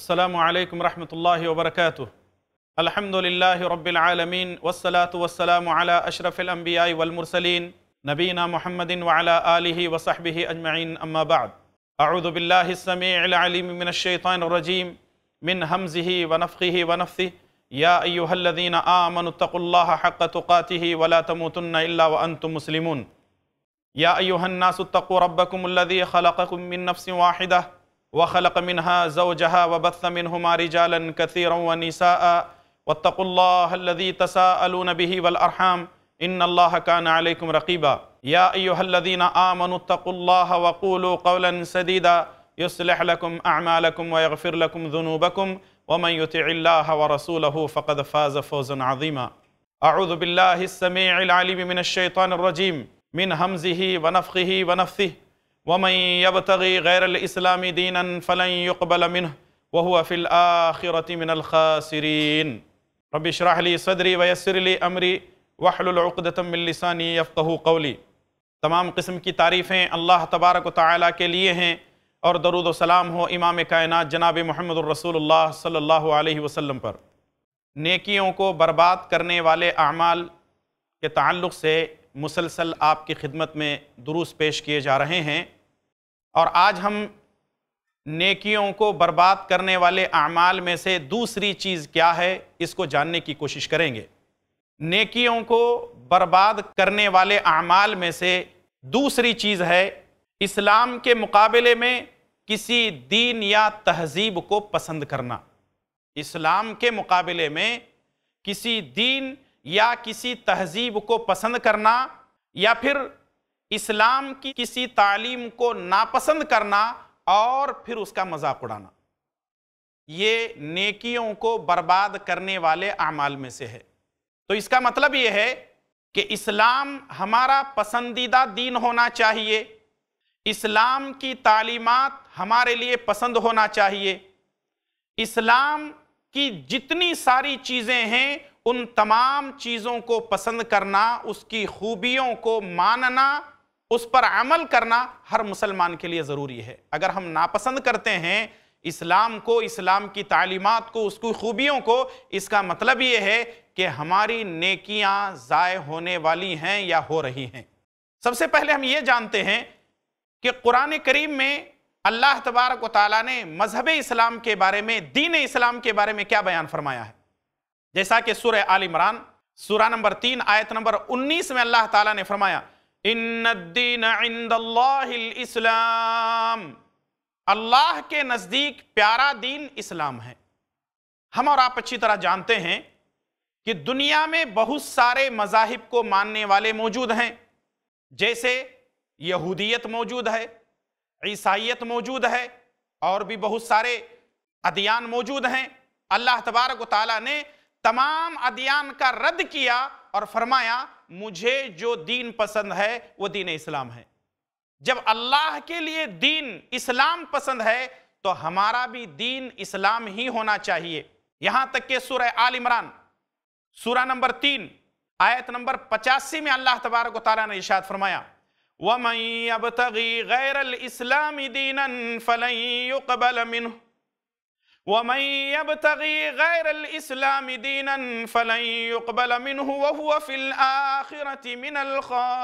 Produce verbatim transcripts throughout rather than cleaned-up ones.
अस्सलामु अलैकुम रहमतुल्लाहि व बरकातुहु। अल्हम्दुलिल्लाहि रब्बिल आलमीन वस्सलातु वस्सलामु अला अशरफिल अंबियाइ वल मुरसलीन नबीना मुहम्मदिन व अला आलिहि व सहबिहि अजमईन अम्मा बाद। अऊज़ु बिल्लाहि अस्समीइल अलीम मिनश शैतानिर रजीम मिन हमज़िहि व नफ़्ख़िहि व नफ़्सिहि। या अय्युहल्लज़ीना आमनुत्तक़ुल्लाहा हक़्क़ तुक़ातिहि व ला तमूतुन्ना इल्ला व अंतुम मुस्लिमून। या अय्युहन्नासु इत्तक़ू रब्बकुमुल्लज़ी ख़लक़कुम मिन नफ़्सिन वाहिदह व ख़लक़ मिन्हा ज़ौजहा व बस्स मिन्हुमा रिजालन कसीरन व निसाअ वत्तक़ुल्लाहल्लज़ी तसाअलून बिही वल अरहाम इन्नल्लाहा काना अलैकुम रक़ीबा। या अय्युहल्लज़ीना आमनुत्तक़ुल्लाहा व क़ूलू क़ौलन सदीदा युस्लिह लकुम अअमालकुम व यग़फ़िर लकुम ज़ुनूबकुम व मन युतिइल्लाह व रसूलहु फ़क़द फ़ाज़ फ़ौज़न अज़ीमा। अऊज़ु बिल्लाहिस समीइल अलीम मिनश शैतानिर रजीम मिन हमज़िहि व नफ़्ख़िहि व नफ़्सिहि। वमन यब्तग़ी गैरल इस्लामी दीनन फ़लन युक़बल मिन्हु व हुवा फ़िल आख़िरति मिनल ख़ासिरीन। रब्बि इश्रह ली सदरी व यस्सिर ली अमरी वहलुल उक़दतम मिन लिसानी यफ़क़हू क़ौली। तमाम किस्म की तारीफ़ें अल्लाह तबारक व तआला के लिए हैं और दरूद व सलाम हो इमाम कायनात जनाब मुहम्मदुर रसूलुल्लाह सल्लल्लाहु अलैहि वसल्लम पर। नेकियों को बर्बाद करने वाले अमाल के ताल्लुक़ से मुसलसल आपकी खिदमत में दुरूस पेश किए जा रहे हैं और आज हम नेकियों को बर्बाद करने वाले अमाल में से दूसरी चीज़ क्या है इसको जानने की कोशिश करेंगे। नेकियों को बर्बाद करने वाले अमाल में से दूसरी चीज़ है इस्लाम के मुकाबले में किसी दीन या तहज़ीब को पसंद करना। इस्लाम के मुकाबले में किसी दीन या किसी तहज़ीब को पसंद करना या फिर इस्लाम की किसी तालीम को नापसंद करना और फिर उसका मजाक उड़ाना, ये नेकियों को बर्बाद करने वाले अमाल में से है। तो इसका मतलब ये है कि इस्लाम हमारा पसंदीदा दीन होना चाहिए, इस्लाम की तालीमात हमारे लिए पसंद होना चाहिए, इस्लाम की जितनी सारी चीज़ें हैं उन तमाम चीज़ों को पसंद करना, उसकी खूबियों को मानना, उस पर अमल करना हर मुसलमान के लिए ज़रूरी है। अगर हम नापसंद करते हैं इस्लाम को, इस्लाम की तालीमात को, उसकी खूबियों को, इसका मतलब ये है कि हमारी नेकियां ज़ाय होने वाली हैं या हो रही हैं। सबसे पहले हम ये जानते हैं कि कुरान करीम में अल्लाह तबारक व तआला ने मजहब इस्लाम के बारे में, दीन इस्लाम के बारे में क्या बयान फरमाया है। जैसा कि सूरह आल इमरान सूरा नंबर तीन आयत नंबर उन्नीस में अल्लाह ताला ने फरमाया इन्नद्दीन इंदल्लाहिल इस्लाम, अल्लाह के नज़दीक प्यारा दीन इस्लाम है। हम और आप अच्छी तरह जानते हैं कि दुनिया में बहुत सारे मज़ाहिब को मानने वाले मौजूद हैं, जैसे यहूदियत मौजूद है, ईसाईयत मौजूद है और भी बहुत सारे अदियान मौजूद हैं। अल्लाह तबारक व तआला ने तमाम अदियान का रद्द किया और फरमाया मुझे जो दीन पसंद है वो दीन इस्लाम है। जब अल्लाह के लिए दीन इस्लाम पसंद है तो हमारा भी दीन इस्लाम ही होना चाहिए। यहां तक कि सूरह आल इमरान सूरा नंबर तीन आयत नंबर पचासी में अल्लाह तबारक व तआला ने इरशाद फरमाया वमन यब्तगी गैरल इस्लामी दीनन फलन युक़बल मिन्हु वमन यब्तगी गैरल इस्लामी दीनन फलन युक़बल मिन्हु व हुवा फ़िल आख़िरति मिनल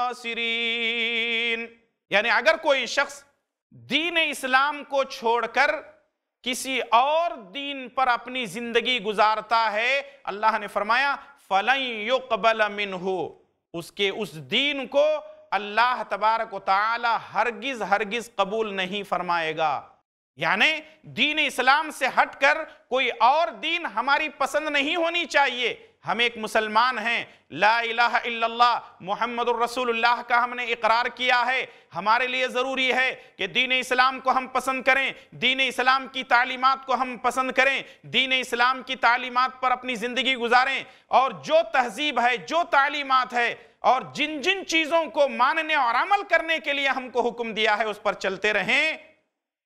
ख़ासिरीन। यानी अगर कोई शख्स दीन इस्लाम को छोड़कर किसी और दीन पर अपनी जिंदगी गुजारता है, अल्लाह ने फरमाया फलन युक़बल मिन्हु, उसके उस दीन को अल्लाह तबारक व तआला हरगिज हरगिज कबूल नहीं फरमाएगा। यानी दीन इस्लाम से हटकर कोई और दीन हमारी पसंद नहीं होनी चाहिए। हम एक मुसलमान हैं, ला इलाहा इल्लल्लाह मुहम्मदुर रसूलुल्लाह का हमने इकरार किया है। हमारे लिए ज़रूरी है कि दीन इस्लाम को हम पसंद करें, दीन इस्लाम की तालीमात को हम पसंद करें, दीन इस्लाम की तालीमात पर अपनी ज़िंदगी गुजारें और जो तहज़ीब है, जो तालीमात है और जिन जिन चीज़ों को मानने और अमल करने के लिए हमको हुक्म दिया है उस पर चलते रहें।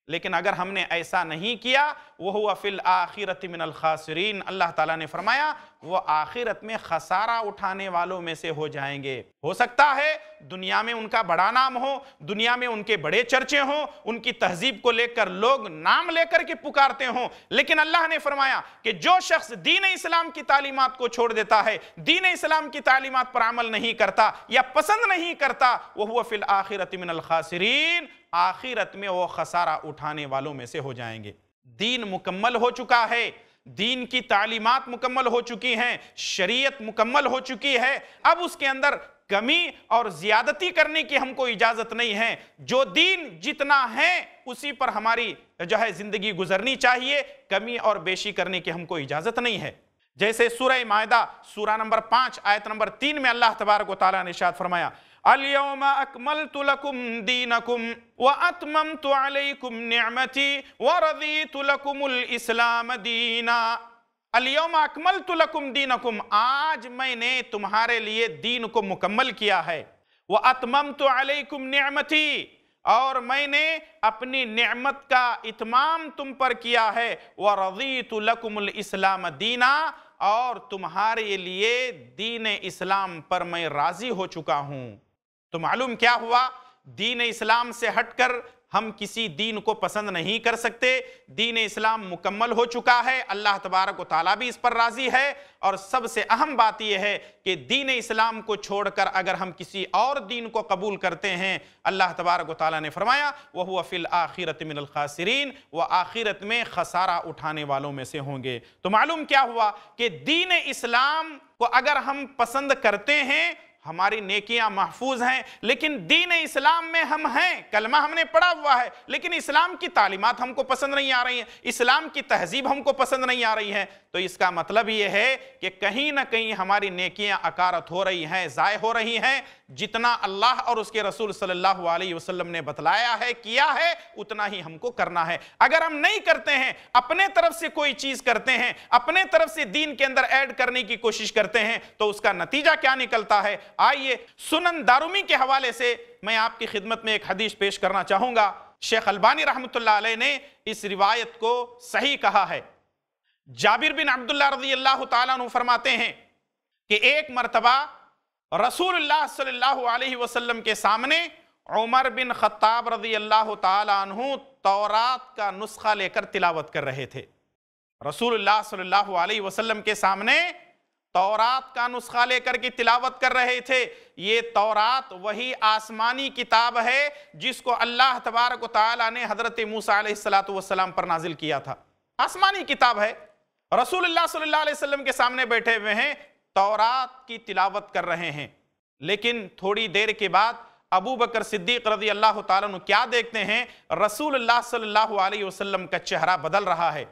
لیکن اگر ہم نے ایسا نہیں کیا وَهُوَ فِي الْآخِرَةِ مِنَ الْخَاسِرِينَ، اللہ تعالیٰ نے فرمایا وہ آخرت میں خسارہ اٹھانے والوں میں سے ہو جائیں گے۔ ہو سکتا ہے دنیا میں ان کا بڑا نام ہو، دنیا میں ان کے بڑے چرچے ہوں، ان کی تہذیب کو لے کر لوگ نام لے کر کے پکارتے ہوں، لیکن اللہ نے فرمایا کہ جو شخص دین اسلام کی تعلیمات کو چھوڑ دیتا ہے، دین اسلام کی تعلیمات پر عمل نہیں کرتا یا پسند نہیں کرتا، وَهُوَ فِي الْآخِرَةِ مِنَ الْخَاسِرِينَ، آخرت میں وہ خسارہ اٹھانے والوں میں سے ہو جائیں گے۔ دین مکمل ہو چکا ہے، دین کی تعلیمات مکمل ہو چکی ہیں، شریعت مکمل ہو چکی ہے، اب اس کے اندر کمی اور زیادتی کرنے کی ہم کو اجازت نہیں ہے۔ جو دین جتنا ہے اسی پر ہماری جو ہے زندگی گزرنی چاہیے، کمی اور بیشی کرنے کی ہم کو اجازت نہیں ہے۔ جیسے سورہ مائدہ سورہ نمبر پانچ آیت نمبر تین میں اللہ تبارک و تعالیٰ نے ارشاد فرمایا اليوم اکملت لکم دینکم واتممت علیکم نعمتی ورضیت لکم الاسلام دینا۔ اليوم اکملت لکم دینکم، آج میں نے تمہارے لیے دین کو مکمل کیا ہے، واتممت علیکم نعمتی، اور میں نے اپنی نعمت کا اتمام تم پر کیا ہے، ورضیت لکم الاسلام دینا، اور تمہارے لیے دین اسلام پر میں راضی ہو چکا ہوں۔ تو معلوم کیا ہوا، دین اسلام سے ہٹ کر ہم کسی دین کو پسند نہیں کر سکتے۔ دین اسلام مکمل ہو چکا ہے، اللہ تبارک و تعالیٰ بھی اس پر راضی ہے، اور سب سے اہم بات یہ ہے کہ دین اسلام کو چھوڑ کر اگر ہم کسی اور دین کو قبول کرتے ہیں، اللہ تبارک و تعالیٰ نے فرمایا وَهُوَ فِي الْآخِرَةِ مِنَ الْخَاسِرِينَ، وہ آخرت میں خسارہ اٹھانے والوں میں سے ہوں گے۔ تو معلوم کیا ہوا کہ دین اسلام کو اگر ہم پسند کرتے ہیں ہماری نیکیاں محفوظ ہیں، لیکن دین اسلام میں ہم ہیں، کلمہ ہم نے پڑھا ہوا ہے، لیکن اسلام کی تعلیمات ہم کو پسند نہیں آ رہی ہیں، اسلام کی تہذیب ہم کو پسند نہیں آ رہی ہے، تو اس کا مطلب یہ ہے کہ کہیں نہ کہیں ہماری نیکیاں اکارت ہو رہی ہیں، ضائع ہو رہی ہیں۔ جتنا اللہ اور اس کے رسول صلی اللہ علیہ وسلم نے بتلایا ہے، کیا ہے، اتنا ہی ہم کو کرنا ہے۔ اگر ہم نہیں کرتے ہیں، اپنے طرف سے کوئی چیز کرتے ہیں، اپنے طرف سے دین کے اندر ایڈ کرنے کی کوشش کرتے ہیں، تو اس کا نتیجہ کیا نکلتا ہے؟ آئیے سنن دارمی کے حوالے سے میں آپ کی خدمت میں ایک حدیث پیش کرنا چاہوں گا۔ شیخ البانی رحمۃ اللہ علیہ نے اس روایت کو صحیح کہا ہے۔ جابر بن عبداللہ رضی اللہ تعالیٰ عنہ فرماتے ہیں کہ ایک مرتبہ رسول اللہ صلی اللہ علیہ وسلم کے سامنے عمر بن خطاب رضی اللہ تعالیٰ عنہ تورات کا نسخہ لے کر تلاوت کر رہے تھے۔ رسول اللہ صلی اللہ علیہ وسلم کے سامنے تورات کا نسخہ لے کر کے تلاوت کر رہے تھے۔ یہ تورات وہی آسمانی کتاب ہے جس کو اللہ تبارک و تعالیٰ نے حضرت موسیٰ علیہ السلام پر نازل کیا تھا، آسمانی کتاب ہے۔ رسول اللہ صلی اللہ علیہ وسلم کے سامنے بیٹھے ہوئے ہیں، تورات کی تلاوت کر رہے ہیں، لیکن تھوڑی دیر کے بعد ابو بکر صدیق رضی اللہ تعالیٰ عنہ کیا دیکھتے ہیں؟ رسول اللہ صلی اللہ علیہ وسلم کا چہرہ بدل رہا ہے۔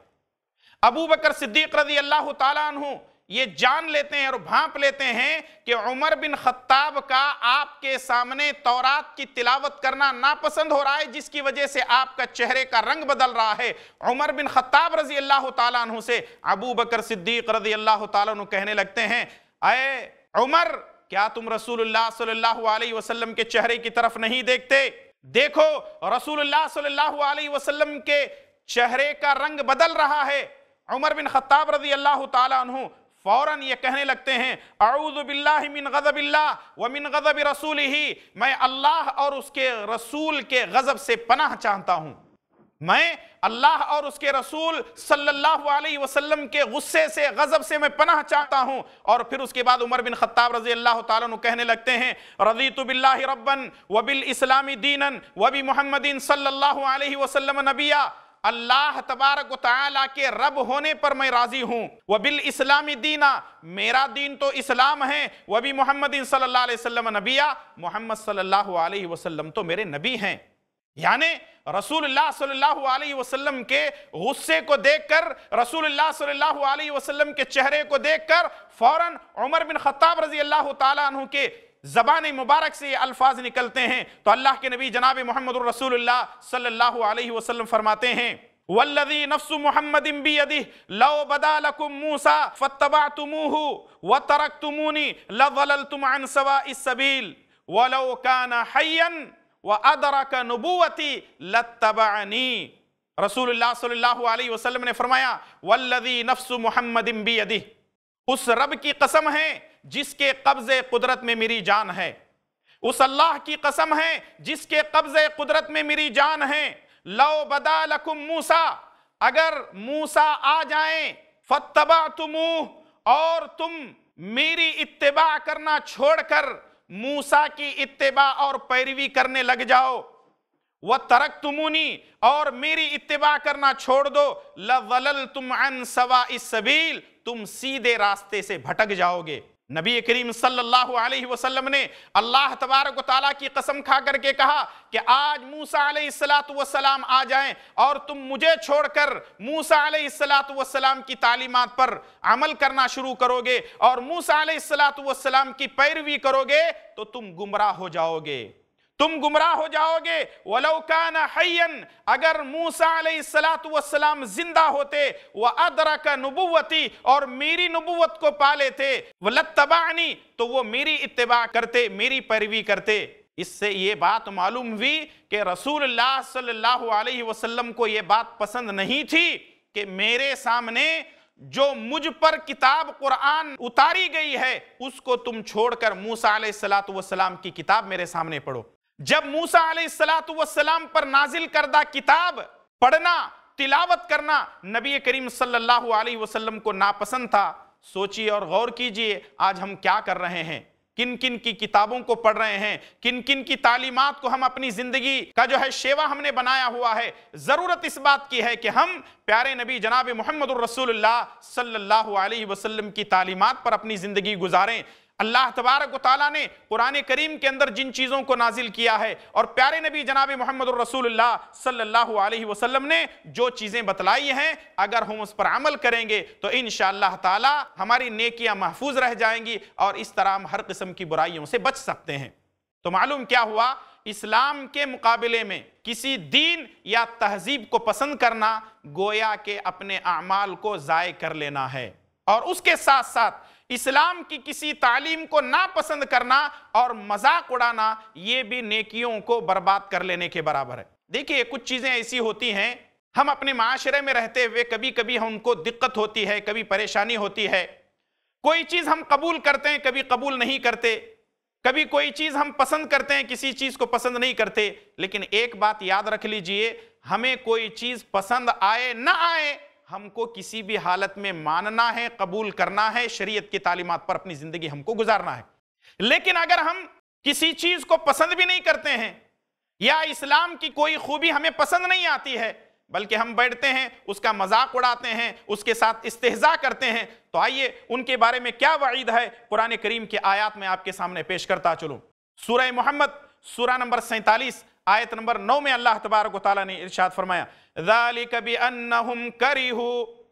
ابو بکر صدیق رضی اللہ تعالیٰ عنہ یہ جان لیتے ہیں اور بھانپ لیتے ہیں کہ عمر بن خطاب کا آپ کے سامنے تورات کی تلاوت کرنا ناپسند ہو رہا ہے، جس کی وجہ سے آپ کا چہرے کا رنگ بدل رہا ہے۔ عمر بن خطاب رضی اللہ تعالیٰ عنہ سے ابو بکر صدیق رضی اللہ تعالیٰ عنہ کہنے لگتے ہیں، اے عمر، کیا تم رسول اللہ صلی اللہ علیہ وسلم کے چہرے کی طرف نہیں دیکھتے؟ دیکھو رسول اللہ صلی اللہ علیہ وسلم کے چہرے کا رنگ بدل رہا ہے۔ عمر بن خطاب رضی اللہ تعالیٰ عنہ فوراً یہ کہنے لگتے ہیں، اعوذ باللہ من غضب اللہ ومن غضب رسولہ، میں اللہ اور اس کے رسول کے غضب سے پناہ چاہتا ہوں، میں اللہ اور اس کے رسول صلی اللہ علیہ وسلم کے غصے سے، غضب سے میں پناہ چاہتا ہوں۔ اور پھر اس کے بعد عمر بن خطاب رضی اللہ تعالیٰ عنہ کہنے لگتے ہیں، رضیت باللہ ربا وبالاسلام دینا وبمحمد صلی اللہ علیہ وسلم نبیا، اللہ تبارک و تعالیٰ کے رب ہونے پر میں راضی ہوں، وبالاسلام دینا، میرا دین تو اسلام ہے، وبی محمد صلی اللہ علیہ وسلم نبیہ، محمد صلی اللہ علیہ وسلم تو میرے نبی ہیں۔ یعنی رسول اللہ صلی اللہ علیہ وسلم کے غصے کو دیکھ کر، رسول اللہ صلی اللہ علیہ وسلم کے چہرے کو دیکھ کر فوراً عمر بن خطاب رضی اللہ تعالیٰ عنہ کے زبان مبارک سے یہ الفاظ نکلتے ہیں، تو اللہ کے نبی جناب محمد الرسول اللہ صلی اللہ علیہ وسلم فرماتے ہیں، والذی نفس محمد بیدہ لو بدا لکم موسیٰ فاتبعتموہ وترکتمونی لضللتم عن سواء السبیل ولو کان حیا وادرک نبوتی لاتبعنی۔ रसूलुल्लाह सल्लल्लाहु अलैहि वसल्लम ने फरमाया, वल्लज़ी नफ्सु मुहम्मदिन बियदिह, उस रब की कसम है जिसके कब्ज़े कुदरत में मेरी जान है, उस अल्लाह की कसम है जिसके कब्ज़े कुदरत में मेरी जान है, लौ बदा लकुम मूसा, अगर मूसा आ जाएं, फत्तबअतुमूह, और तुम मेरी इत्तिबा करना छोड़कर मूसा की इत्तिबा और पैरवी करने लग जाओ, व तरकतुमुनी, और मेरी इत्तिबा करना छोड़ दो, लज़ललतुम अन सवाइस सबील, तुम सीधे रास्ते से भटक जाओगे। नबी करीम सल्लल्लाहु अलैहि वसल्लम ने अल्लाह तबारक व तआला की कसम खा करके कहा कि आज मूसा अलैहिस्सलातु वस्सलाम आ जाएं और तुम मुझे छोड़कर मूसा अलैहिस्सलातु वस्सलाम की तालीमात पर अमल करना शुरू करोगे और मूसा अलैहिस्सलातु वस्सलाम की पैरवी करोगे तो तुम गुमराह हो जाओगे, तुम गुमराह हो जाओगे। वलौ काना हय्यन, अगर मूसा अलैहिस्सलातु वस्सलाम जिंदा होते, व अदरक नबुव्वती, और मेरी नबुव्वत को पा लेते, वलत्तबानी, तो वो मेरी इत्तिबा करते, मेरी पैरवी करते। इससे ये बात मालूम हुई कि रसूलुल्लाह सल्लल्लाहु अलैहि वसल्लम को ये बात पसंद नहीं थी कि मेरे सामने जो मुझ पर किताब कुरान उतारी गई है उसको तुम छोड़कर मूसा अलैहिस्सलातु वस्सलाम की किताब मेरे सामने पढ़ो। जब मूसा अलैहिस्सलातु वस्सलाम पर नाजिल करदा किताब पढ़ना, तिलावत करना नबी करीम सल्लल्लाहु अलैहि वसल्लम को नापसंद था। सोचिए और गौर कीजिए आज हम क्या कर रहे हैं, किन किन की किताबों को पढ़ रहे हैं, किन किन की तालीमात को हम अपनी जिंदगी का जो है शेवा हमने बनाया हुआ है। जरूरत इस बात की है कि हम प्यारे नबी जनाब मुहम्मदुर रसूलुल्लाह सल्लल्लाहु अलैहि वसल्लम की तालीमात पर अपनी जिंदगी गुजारें। अल्लाह तबारक व तआला ने कुरान करीम के अंदर जिन चीज़ों को नाजिल किया है और प्यारे नबी जनाब मुहम्मदुर रसूलुल्लाह सल्लल्लाहु अलैहि वसल्लम ने जो चीज़ें बतलाई हैं, अगर हम उस पर अमल करेंगे तो इंशाअल्लाह ताला हमारी नेकियां महफूज रह जाएंगी और इस तरह हम हर किस्म की बुराइयों से बच सकते हैं। तो मालूम क्या हुआ, इस्लाम के मुकाबले में किसी दीन या तहजीब को पसंद करना गोया के अपने अमाल को ज़ाय कर लेना है, और उसके साथ साथ इस्लाम की किसी तालीम को नापसंद करना और मजाक उड़ाना ये भी नेकियों को बर्बाद कर लेने के बराबर है। देखिए कुछ चीज़ें ऐसी होती हैं, हम अपने माशरे में रहते हुए कभी कभी हमको दिक्कत होती है, कभी परेशानी होती है। कोई चीज़ हम कबूल करते हैं, कभी कबूल नहीं करते, कभी कोई चीज़ हम पसंद करते हैं, किसी चीज़ को पसंद नहीं करते। लेकिन एक बात याद रख लीजिए, हमें कोई चीज़ पसंद आए ना आए, हमको किसी भी हालत में मानना है, कबूल करना है, शरीयत की तालीमात पर अपनी जिंदगी हमको गुजारना है। लेकिन अगर हम किसी चीज को पसंद भी नहीं करते हैं या इस्लाम की कोई खूबी हमें पसंद नहीं आती है, बल्कि हम बैठते हैं उसका मजाक उड़ाते हैं, उसके साथ इस्तेहजा करते हैं, तो आइए उनके बारे में क्या वईद है कुरान करीम की आयत में आपके सामने पेश करता चलूं। सूरह मोहम्मद सूरा नंबर सैंतालीस आयत नंबर नौ में अल्लाह तबारक व तआला ने इरशाद फरमाया, ज़ालिक बिअन्नहुम करिहू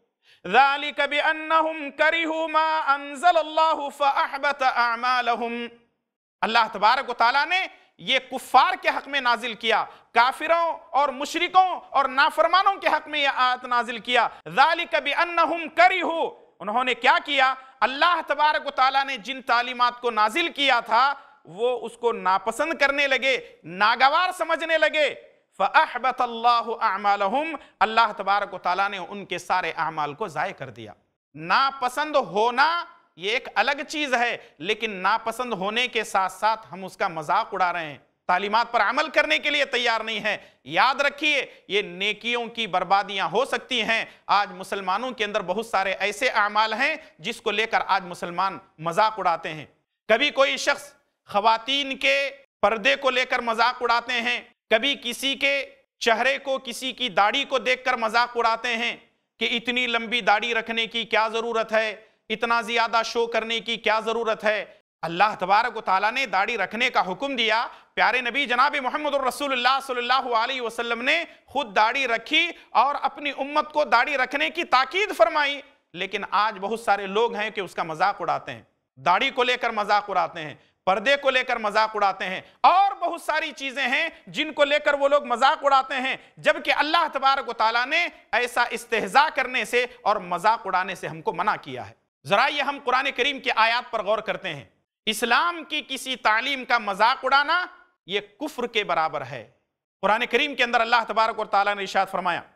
ज़ालिक बिअन्नहुम करिहू मा अंज़लल्लाहु फ़अहबत अअमालहुम। अल्लाह तबारक व तआला ने ये कुफ्फार के हक में नाजिल किया, काफिरों और मुशरिकों और नाफरमानों के हक में यह आयत नाजिल किया। ज़ालिक बिअन्नहुम करिहू, उन्होंने क्या किया, अल्लाह तबारक व तआला ने जिन तालीमात को नाजिल किया था वो उसको नापसंद करने लगे, नागवार समझने लगे। फ़अहबतल्लाहु अअमालहुम, अल्लाह तबारक व तआला ने उनके सारे अमाल को ज़ाय कर दिया। नापसंद होना ये एक अलग चीज़ है, लेकिन नापसंद होने के साथ साथ हम उसका मजाक उड़ा रहे हैं, तालीमात पर अमल करने के लिए तैयार नहीं है। याद रखिए ये नेकियों की बर्बादियां हो सकती हैं। आज मुसलमानों के अंदर बहुत सारे ऐसे अमाल हैं जिसको लेकर आज मुसलमान मजाक उड़ाते हैं। कभी कोई शख्स ख़वातीन के पर्दे को लेकर मजाक उड़ाते हैं, कभी किसी के चेहरे को, किसी की दाढ़ी को देखकर मजाक उड़ाते हैं कि इतनी लंबी दाढ़ी रखने की क्या ज़रूरत है, इतना ज़्यादा शो करने की क्या ज़रूरत है। अल्लाह तबारक व तआला ने दाढ़ी रखने का हुक्म दिया, प्यारे नबी जनाब मुहम्मदुर रसूलुल्लाह सल्लल्लाहु अलैहि वसल्लम ने खुद दाढ़ी रखी और अपनी उम्मत को दाढ़ी रखने की ताकीद फरमाई। लेकिन आज बहुत सारे लोग हैं कि उसका मजाक उड़ाते हैं, दाढ़ी को लेकर मजाक उड़ाते हैं, पर्दे को लेकर मजाक उड़ाते हैं, और बहुत सारी चीजें हैं जिनको लेकर वो लोग मजाक उड़ाते हैं, जबकि अल्लाह तबारक व तआला ने ऐसा इस्तेहजा करने से और मजाक उड़ाने से हमको मना किया है। जरा ये हम कुरान करीम की आयत पर गौर करते हैं। इस्लाम की किसी तालीम का मजाक उड़ाना ये कुफ्र के बराबर है। कुरान करीम के अंदर अल्लाह तबारक व तआला ने इरशाद फरमाया,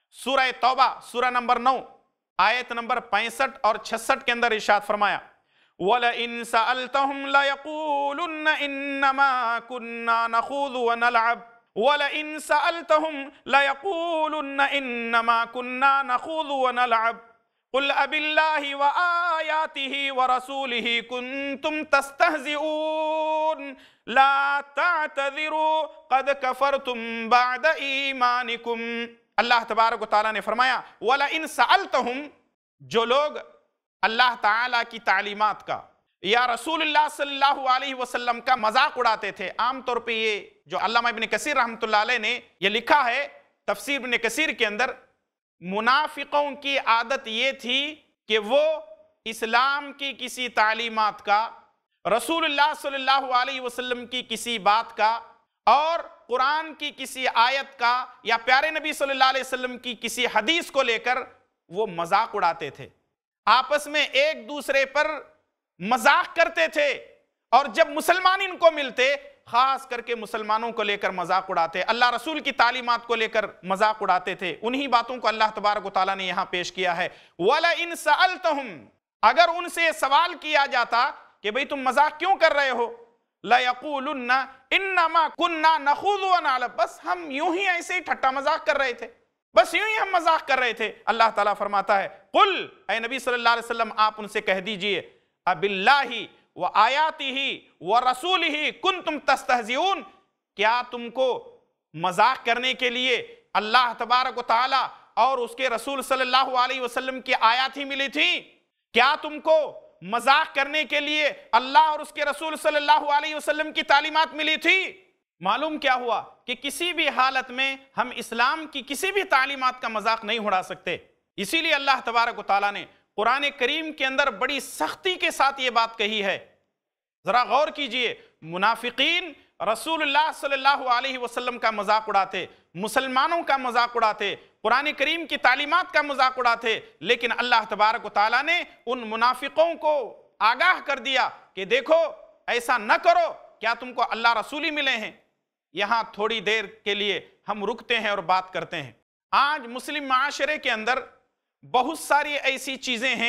सूरह तौबा सूरह नंबर नौ आयत नंबर पैंसठ और छियासठ के अंदर इरशाद फरमाया, वलइन सअल्तहुम लयक़ूलुन्न इन्नमा कुन्ना नख़ूज़ु व नलअब वलइन सअल्तहुम लयक़ूलुन्न इन्नमा कुन्ना नख़ूज़ु व नलअब कुल अबिल्लाहि व आयातिहि व रसूलिहि कुंतुम तस्तहज़िऊन ला तअतज़िरू क़द कफ़रतुम बअद ईमानिकुम। अल्लाह तबारक व तआला ने फरमाया, वलइन सअल्तहुम, जो लोग अल्लाह ताला की तालीमात का या रसूलुल्लाह सल्लल्लाहु अलैहि वसल्लम का मजाक उड़ाते थे। आमतौर पे ये जो अल्लामा इब्न कसीर रहमतुल्लाह अलैह ने ये लिखा है तफसीर इब्न कसीर के अंदर, मुनाफिकों की आदत ये थी कि वो इस्लाम की किसी तालीमात का, रसूलुल्लाह सल्लल्लाहु अलैहि वसल्लम की किसी बात का और कुरान की किसी आयत का या प्यारे नबी सल्लल्लाहु अलैहि वसल्लम की किसी हदीस को लेकर वो मजाक उड़ाते थे, आपस में एक दूसरे पर मजाक करते थे। और जब मुसलमान इनको मिलते, खास करके मुसलमानों को लेकर मजाक उड़ाते, अल्लाह रसूल की तालीमात को लेकर मजाक उड़ाते थे। उन्हीं बातों को अल्लाह तबारक व तआला ने यहां पेश किया है, वला इन सअल्तहुम, अगर उनसे सवाल किया जाता कि भाई तुम मजाक क्यों कर रहे हो, ला यक़ूलुन्ना इन्नमा कुन्ना नख़ूज़ु व नलअब, बस हम यूं ही ऐसे ही ठट्टा मजाक कर रहे थे, बस यूं ही हम मजाक कर रहे थे। अल्लाह ताला फरमाता है, कुल, ऐ नबी सल्लल्लाहु अलैहि वसल्लम आप उनसे कह दीजिए, अबिल्लाहि व आयातिही व रसूलिही कुंतुम तस्तहज़िऊन, क्या तुमको मजाक करने के लिए अल्लाह तबारक व तआला और उसके रसूल सल्लल्लाहु अलैहि वसल्लम की आयत ही मिली थी? क्या तुमको मजाक करने के लिए अल्लाह और उसके रसूल सल्लल्लाहु अलैहि वसल्लम की तालीमात मिली थी? मालूम क्या हुआ कि किसी भी हालत में हम इस्लाम की किसी भी तालीमात का मजाक नहीं उड़ा सकते। इसीलिए अल्लाह तबारक व तआला ने कुरान करीम के अंदर बड़ी सख्ती के साथ ये बात कही है। जरा गौर कीजिए, मुनाफिकीन रसूलुल्लाह सल्लल्लाहु अलैहि वसल्लम का मजाक उड़ाते, मुसलमानों का मजाक उड़ाते, कुरान करीम की तालीमात का मजाक उड़ाते, लेकिन अल्लाह तबारक व तआला ने उन मुनाफिकों को आगाह कर दिया कि देखो ऐसा न करो, क्या तुमको अल्लाह रसूल ही मिले हैं? यहां थोड़ी देर के लिए हम रुकते हैं और बात करते हैं। आज मुस्लिम माशरे के अंदर बहुत सारी ऐसी चीजें हैं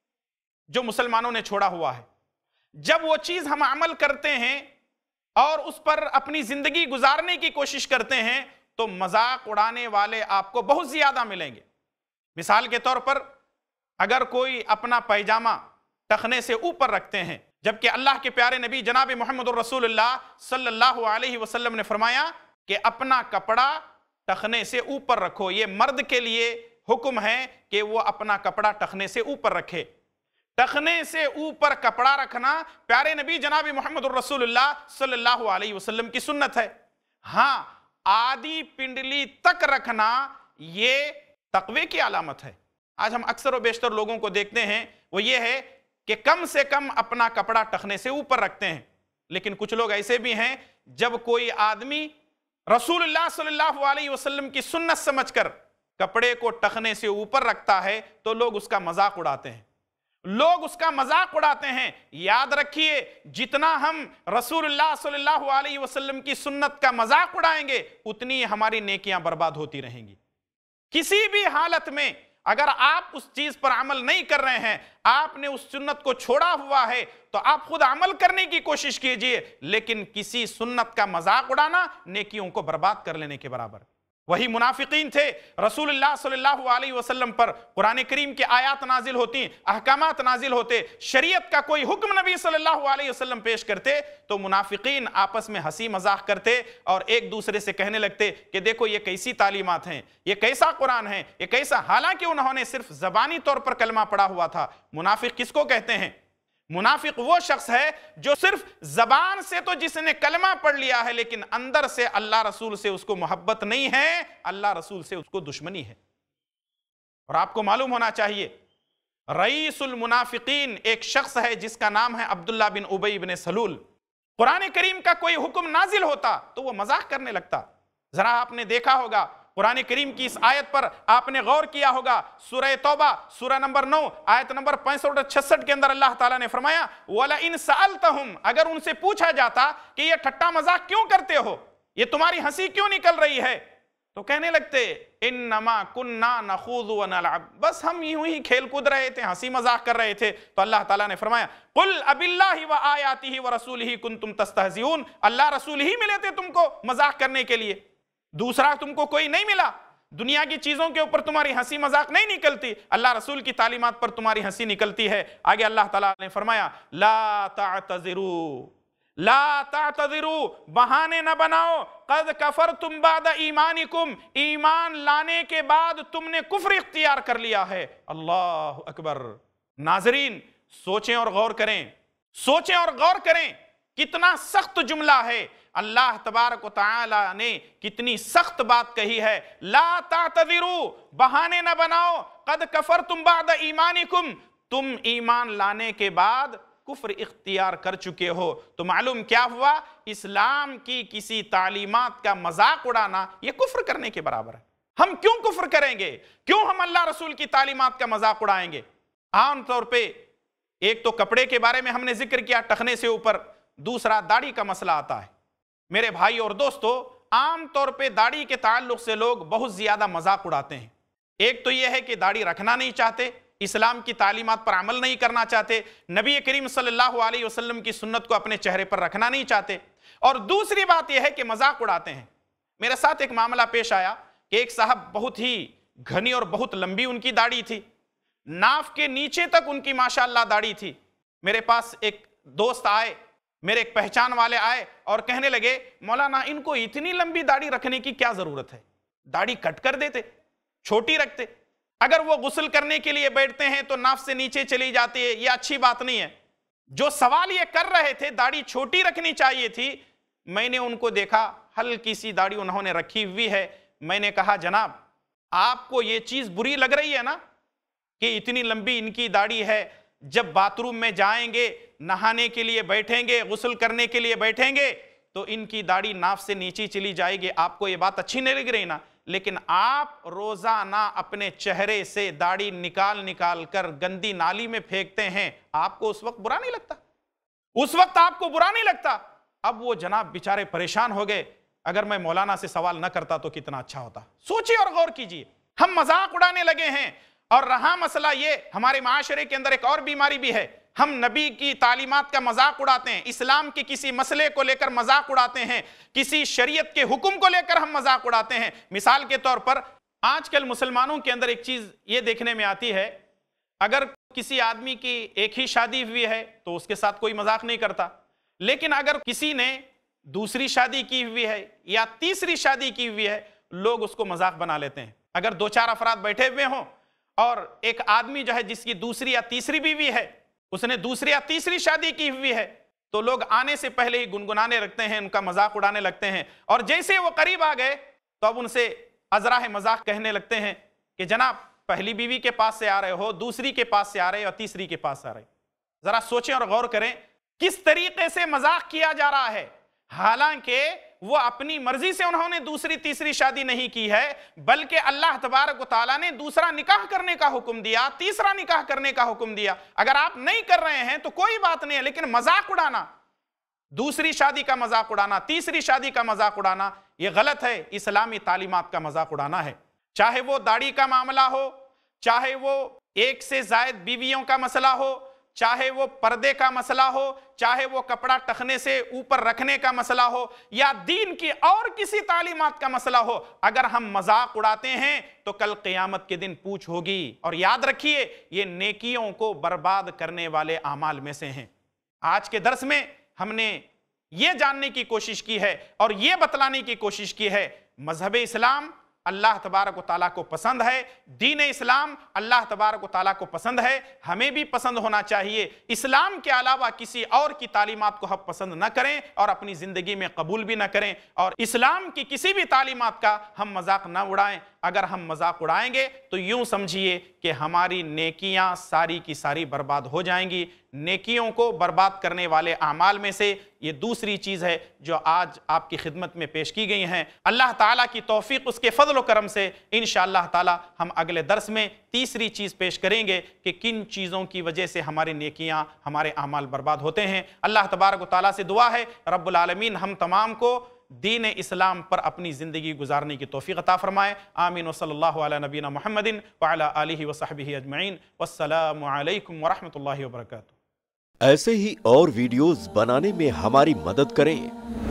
जो मुसलमानों ने छोड़ा हुआ है। जब वो चीज हम अमल करते हैं और उस पर अपनी जिंदगी गुजारने की कोशिश करते हैं तो मजाक उड़ाने वाले आपको बहुत ज्यादा मिलेंगे। मिसाल के तौर पर, अगर कोई अपना पैजामा टखने से ऊपर रखते हैं, जबकि अल्लाह के प्यारे नबी जनाब मुहम्मदुर रसूलुल्लाह सल्लल्लाहु अलैहि वसल्लम ने फरमाया कि अपना कपड़ा टखने से ऊपर रखो। ये मर्द के लिए हुक्म है कि वो अपना कपड़ा टखने से ऊपर रखे। टखने से ऊपर कपड़ा रखना प्यारे नबी जनाब मुहम्मदुर रसूलुल्लाह सल्लल्लाहु अलैहि वसल्लम की सुन्नत है। हाँ, आधी पिंडली तक रखना ये तकवे की अलामत है। आज हम अक्सर और बेशतर लोगों को देखते हैं, वो ये है कि कम से कम अपना कपड़ा टखने से ऊपर रखते हैं। लेकिन कुछ लोग ऐसे भी हैं, जब कोई आदमी रसूलुल्लाह सल्लल्लाहु अलैहि वसल्लम की सुन्नत समझकर कपड़े को टखने से ऊपर रखता है तो लोग उसका मजाक उड़ाते हैं, लोग उसका मजाक उड़ाते हैं। याद रखिए, जितना हम रसूलुल्लाह सल्लल्लाहु अलैहि वसल्लम की सुन्नत का मजाक उड़ाएंगे उतनी हमारी नेकियां बर्बाद होती रहेंगी। किसी भी हालत में अगर आप उस चीज पर अमल नहीं कर रहे हैं, आपने उस सुन्नत को छोड़ा हुआ है, तो आप खुद अमल करने की कोशिश कीजिए, लेकिन किसी सुन्नत का मजाक उड़ाना नेकियों को बर्बाद कर लेने के बराबर। वही मुनाफिकीन थे, रसूलुल्लाह सल्लल्लाहु अलैहि वसल्लम पर कुरान करीम की आयत नाजिल होती, अहकामात नाजिल होते, शरीयत का कोई हुक्म नबी सल्लल्लाहु अलैहि वसल्लम पेश करते तो मुनाफिकीन आपस में हंसी मजाक करते और एक दूसरे से कहने लगते कि देखो ये कैसी तालीमात हैं, ये कैसा कुरान है, ये कैसा। हालांकि उन्होंने सिर्फ जबानी तौर पर कलमा पढ़ा हुआ था। मुनाफिक किसको कहते हैं? मुनाफिक वो शख्स है जो सिर्फ जबान से तो जिसने कलमा पढ़ लिया है, लेकिन अंदर से अल्लाह रसूल से उसको मोहब्बत नहीं है, अल्लाह रसूल से उसको दुश्मनी है। और आपको मालूम होना चाहिए, रईसुल मुनाफिकीन एक शख्स है जिसका नाम है अब्दुल्ला बिन उबई बिन सलूल। कुरान करीम का कोई हुक्म नाजिल होता तो वो मजाक करने लगता। जरा आपने देखा होगा, कुरान करीम की इस आयत पर आपने गौर किया होगा, सूरह तौबा सूरह नंबर नौ आयत नंबर पैंसठ और छियासठ के अंदर अल्लाह ताला ने फरमाया, वला इन सअल्तहुम, अगर उनसे पूछा जाता कि ये ठट्टा मजाक क्यों करते हो, ये तुम्हारी हंसी क्यों निकल रही है, تو کہنے لگتے انما کننا نخوض ونلعب، بس ہم یوں ہی کھیل کود رہے تھے، ہنسی مذاق کر رہے تھے۔ تو اللہ تعالیٰ نے فرمایا قل اب اللہ و آیاتہ و رسولہ کنتم تستہزئون، اللہ رسول ہی ملے تھے تم کو مذاق کرنے کے لیے، دوسرا تم کو کوئی نہیں ملا، دنیا کی چیزوں کے اوپر تمہاری ہنسی مذاق نہیں نکلتی، اللہ رسول کی تعلیمات پر تمہاری ہنسی نکلتی ہے۔ آگے اللہ تعالیٰ نے فرمایا لا تعتذروا لا تعتذروا، بہانے نہ بناؤ، قد کفرتم بعد ایمانکم، ایمان لانے کے بعد تم نے کفر اختیار کر لیا ہے۔ اللہ اکبر۔ ناظرین سوچیں اور غور کریں، سوچیں اور غور کریں، کتنا سخت جملہ ہے، اللہ تبارک و تعالی نے کتنی سخت بات کہی ہے، لا تعتذروا، بہانے نہ بناؤ، قد کفرتم بعد ایمانکم، تم ایمان لانے کے بعد کفر اختیار کر چکے ہو۔ تو معلوم کیا ہوا، اسلام کی کسی تعلیمات کا مذاق اڑانا یہ کفر کرنے کے برابر ہے۔ ہم کیوں کفر کریں گے؟ کیوں ہم اللہ رسول کی تعلیمات کا مذاق اڑائیں گے؟ عام طور پہ ایک تو کپڑے کے بارے میں ہم نے ذکر کیا ٹخنے سے اوپر، دوسرا داڑھی کا مسئلہ آتا ہے۔ میرے بھائی اور دوستو، عام طور پہ داڑھی کے تعلق سے لوگ بہت زیادہ مذاق اڑاتے ہیں۔ ایک تو یہ ہے کہ داڑھی رکھنا نہیں چاہتے، اسلام کی تعلیمات پر عمل نہیں کرنا چاہتے، نبی کریم صلی اللہ علیہ وسلم کی سنت کو اپنے چہرے پر رکھنا نہیں چاہتے، اور دوسری بات یہ ہے کہ مذاق اڑاتے ہیں۔ میرے ساتھ ایک معاملہ پیش آیا کہ ایک صاحب بہت ہی گھنی اور بہت لمبی ان کی داڑھی تھی، ناف کے نیچے تک ان کی ماشاءاللہ داڑھی تھی۔ میرے پاس ایک دوست آئے، میرے ایک پہچان والے آئے اور کہنے لگے مولانا ان کو اتنی لمبی داڑھی رکھنے کی کیا ضرورت ہے، داڑھی کٹ کر دیتے، چھوٹی رکھتے، اگر وہ غسل کرنے کے لیے بیٹھتے ہیں تو ناف سے نیچے چلی جاتی ہے، یہ اچھی بات نہیں ہے۔ جو سوال یہ کر رہے تھے داڑھی چھوٹی رکھنی چاہیے تھی، میں نے ان کو دیکھا ہلکی سی داڑھی انہوں نے رکھی ہوئی ہے۔ میں نے کہا جناب آپ کو یہ چیز بری لگ رہی ہے نا کہ اتنی لمبی ان کی داڑھی ہے، جب باتھ روم میں جائیں گے، نہانے کے لیے بیٹھیں گے، غسل کرنے کے لیے بیٹھیں گے تو ان کی داڑھی ناف سے نیچے چلی جائے گی، آپ کو یہ بات اچھی نہیں لگ رہی نا؟ لیکن آپ روزانہ اپنے چہرے سے داڑھی نکال نکال کر گندی نالی میں پھینکتے ہیں، آپ کو اس وقت برا نہیں لگتا؟ اس وقت آپ کو برا نہیں لگتا؟ اب وہ جناب بیچارے پریشان ہو گئے، اگر میں مولانا سے سوال نہ کرتا تو کتنا اچھا ہوتا۔ سوچیے اور غور کیجیے، ہم مذاق اڑانے لگے ہیں۔ اور رہا مسئلہ یہ، ہمارے معاشرے کے اندر ایک اور بیماری بھی ہے، ہم نبی کی تعلیمات کا مذاق اڑاتے ہیں، اسلام کے کسی مسئلے کو لے کر مذاق اڑاتے ہیں، کسی شریعت کے حکم کو لے کر ہم مذاق اڑاتے ہیں۔ مثال کے طور پر آج کل مسلمانوں کے اندر ایک چیز یہ دیکھنے میں آتی ہے، اگر کسی آدمی کی ایک ہی شادی ہوئی ہے تو اس کے ساتھ کوئی مذاق نہیں کرتا، لیکن اگر کسی نے دوسری شادی کی ہوئی ہے یا تیسری شادی کی ہوئی ہے، لوگ اس کو مذاق بنا لیتے ہیں۔ اگر دو چار افراد بیٹھے ہوئے ہوں اور ایک آدمی جو ہے جس کی دوسری یا تیسری بیوی ہے، اس نے دوسری یا تیسری شادی کی ہوئی ہے، تو لوگ آنے سے پہلے ہی گنگنانے لگتے ہیں، ان کا مذاق اڑانے لگتے ہیں، اور جیسے وہ قریب آ گئے تو اب ان سے ازراہ مذاق کہنے لگتے ہیں کہ جناب پہلی بیوی کے پاس سے آ رہے ہو، دوسری کے پاس سے آ رہے ہو، اور تیسری کے پاس سے آ رہے ہو۔ ذرا سوچیں اور غور کریں کس طریقے سے مذاق کیا جا رہا ہے، حالانکہ وہ اپنی مرضی سے انہوں نے دوسری تیسری شادی نہیں کی ہے، بلکہ اللہ تبارک و تعالیٰ نے دوسرا نکاح کرنے کا حکم دیا، تیسرا نکاح کرنے کا حکم دیا۔ اگر آپ نہیں کر رہے ہیں تو کوئی بات نہیں ہے، لیکن مذاق اڑانا، دوسری شادی کا مذاق اڑانا، تیسری شادی کا مذاق اڑانا، یہ غلط ہے، اسلامی تعلیمات کا مذاق اڑانا ہے۔ چاہے وہ داڑھی کا معاملہ ہو، چاہے وہ ایک سے زائد بیویوں کا مسئلہ ہو، چاہے وہ پردے کا مسئلہ ہو، چاہے وہ کپڑا ٹخنے سے اوپر رکھنے کا مسئلہ ہو، یا دین کی اور کسی تعلیمات کا مسئلہ ہو، اگر ہم مذاق اڑاتے ہیں تو کل قیامت کے دن پوچھ ہوگی۔ اور یاد رکھیے یہ نیکیوں کو برباد کرنے والے اعمال میں سے ہیں۔ آج کے درس میں ہم نے یہ جاننے کی کوشش کی ہے اور یہ بتلانے کی کوشش کی ہے، مذہب اسلام اللہ تبارک و تعالیٰ کو پسند ہے، دین اسلام اللہ تبارک و تعالیٰ کو پسند ہے، ہمیں بھی پسند ہونا چاہیے۔ اسلام کے علاوہ کسی اور کی تعلیمات کو ہم پسند نہ کریں اور اپنی زندگی میں قبول بھی نہ کریں، اور اسلام کی کسی بھی تعلیمات کا ہم مذاق نہ اڑائیں۔ اگر ہم مذاق اڑائیں گے تو یوں سمجھیے کہ ہماری نیکیاں ساری کی ساری برباد ہو جائیں گی۔ نیکیوں کو برباد کرنے والے اعمال میں سے یہ دوسری چیز ہے جو آج آپ کی خدمت میں پیش کی گئی ہیں۔ اللہ تعالیٰ کی توفیق، اس کے فضل و کرم سے انشاءاللہ تعالیٰ ہم اگلے درس میں تیسری چیز پیش کریں گے کہ کن چیزوں کی وجہ سے ہماری نیکیاں، ہمارے اعمال برباد ہوتے ہیں۔ اللہ تبارک و تعالیٰ سے دعا ہے رب العالمین ہم تمام کو دین اسلام پر اپنی زندگی گزارنے کی توفیق عطا فرمائے. آمین و صلی اللہ علی نبینا محمد وعلی آلہ وصحبہ اجمعین. والسلام علیکم ورحمۃ اللہ وبرکاتہ. ایسے ہی اور ویڈیوز بنانے میں ہماری مدد کریں.